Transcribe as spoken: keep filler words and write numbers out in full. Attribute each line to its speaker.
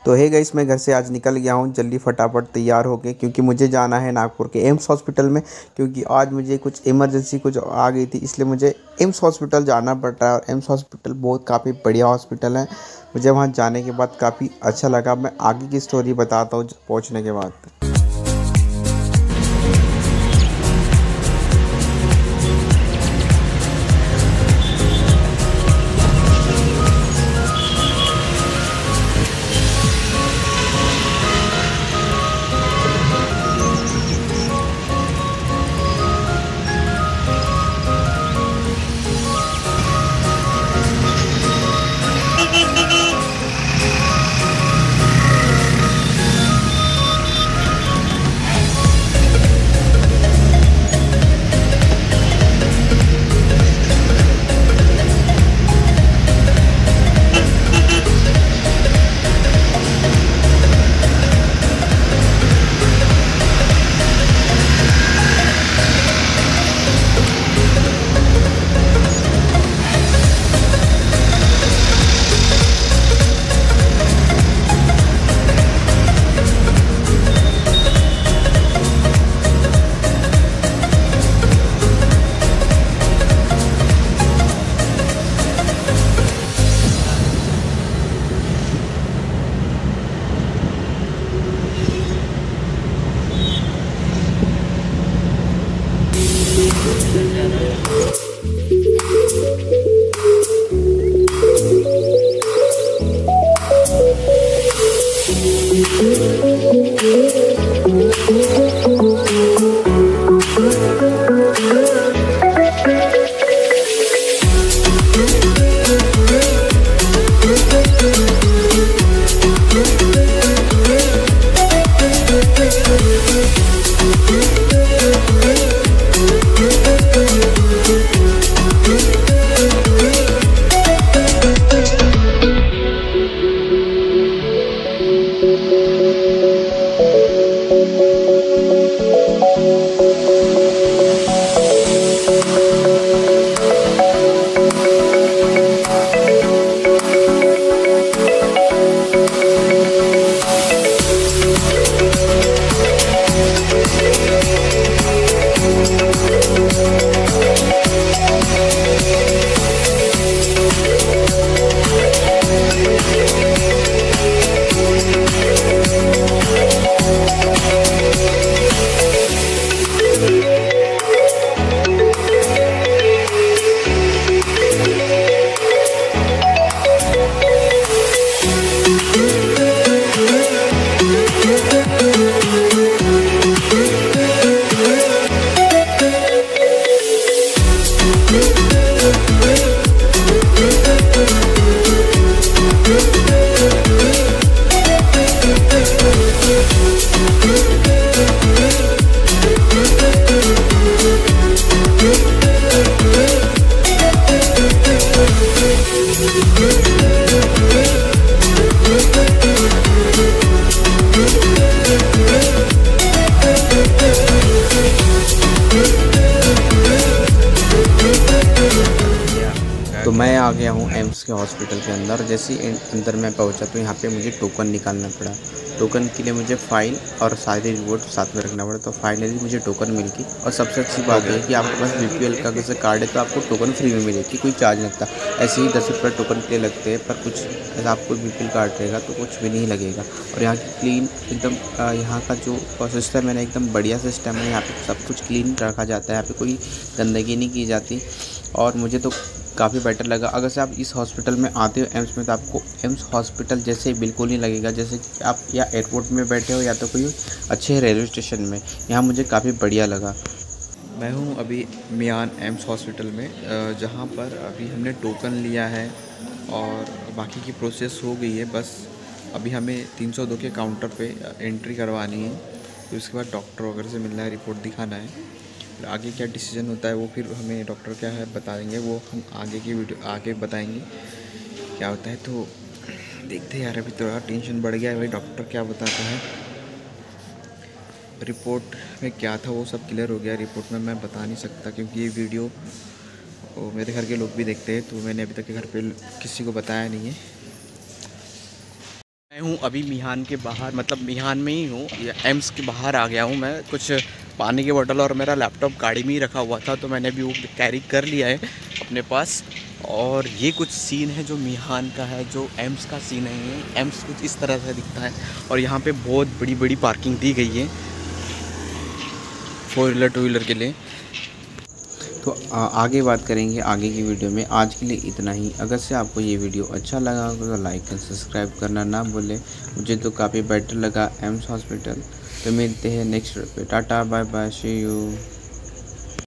Speaker 1: तो है गाइस, मैं घर से आज निकल गया हूँ जल्दी फटाफट तैयार होके, क्योंकि मुझे जाना है नागपुर के एम्स हॉस्पिटल में। क्योंकि आज मुझे कुछ इमरजेंसी कुछ आ गई थी, इसलिए मुझे एम्स हॉस्पिटल जाना पड़ रहा है। और एम्स हॉस्पिटल बहुत काफ़ी बढ़िया हॉस्पिटल है। मुझे वहाँ जाने के बाद काफ़ी अच्छा लगा। मैं आगे की स्टोरी बताता हूँ पहुँचने के बाद। तो मैं आ गया हूँ एम्स के हॉस्पिटल के अंदर। जैसे ही अंदर मैं पहुँचा तो यहाँ पे मुझे टोकन निकालना पड़ा। टोकन के लिए मुझे फ़ाइल और सारे रिपोर्ट साथ में रखना पड़ा। तो फाइनली मुझे टोकन मिल गई। और सबसे अच्छी बात है कि आपके पास बी पी एल का जैसे कार्ड है तो आपको टोकन फ्री में मिलेगी, कोई चार्ज लगता। ऐसे ही दस रुपये टोकन के लिए लगते हैं, पर कुछ अगर आपको बी पी एल कार्ड रहेगा तो कुछ भी नहीं लगेगा। और यहाँ की क्लीन एकदम, यहाँ का जो सिस्टम है ना एकदम बढ़िया सिस्टम है। यहाँ पर सब कुछ क्लीन रखा जाता है, यहाँ पर कोई गंदगी नहीं की जाती। और मुझे तो काफ़ी बेटर लगा। अगर से आप इस हॉस्पिटल में आते हो एम्स में, तो आपको एम्स हॉस्पिटल जैसे बिल्कुल नहीं लगेगा जैसे कि आप या एयरपोर्ट में बैठे हो या तो कोई अच्छे रेलवे स्टेशन में। यहाँ मुझे काफ़ी बढ़िया लगा। मैं हूँ अभी मियान एम्स हॉस्पिटल में, जहाँ पर अभी हमने टोकन लिया है और बाकी की प्रोसेस हो गई है। बस अभी हमें तीन सौ दो के काउंटर पे एंट्री करवानी है। तो उसके बाद डॉक्टर वगैरह से मिलना है, रिपोर्ट दिखाना है। आगे क्या डिसीजन होता है वो फिर हमें डॉक्टर क्या है बताएंगे, वो हम आगे की वीडियो आगे बताएंगे क्या होता है। तो देखते हैं यार, अभी थोड़ा टेंशन बढ़ गया है भाई, डॉक्टर क्या बताता है। रिपोर्ट में क्या था वो सब क्लियर हो गया। रिपोर्ट में मैं बता नहीं सकता क्योंकि ये वीडियो मेरे घर के लोग भी देखते हैं, तो मैंने अभी तक घर पे किसी को बताया नहीं है। मैं हूँ अभी मिहान के बाहर, मतलब मिहान में ही हूँ, एम्स के बाहर आ गया हूँ मैं। कुछ पानी की बोतल और मेरा लैपटॉप गाड़ी में ही रखा हुआ था, तो मैंने अभी वो कैरी कर लिया है अपने पास। और ये कुछ सीन है जो मिहान का है, जो एम्स का सीन है। ये एम्स कुछ इस तरह से दिखता है और यहाँ पे बहुत बड़ी बड़ी पार्किंग दी गई है फोर व्हीलर टू व्हीलर के लिए। तो आ, आगे बात करेंगे आगे की वीडियो में। आज के लिए इतना ही। अगर से आपको ये वीडियो अच्छा लगा होगा तो लाइक एंड सब्सक्राइब करना ना भूलें। मुझे तो काफ़ी बेटर लगा एम्स हॉस्पिटल। तो मिलते हैं नेक्स्ट पे। Tata bye bye, see you.